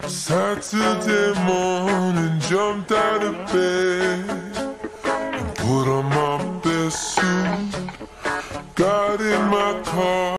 Saturday morning, jumped out of bed and put on my best suit. Got in my car.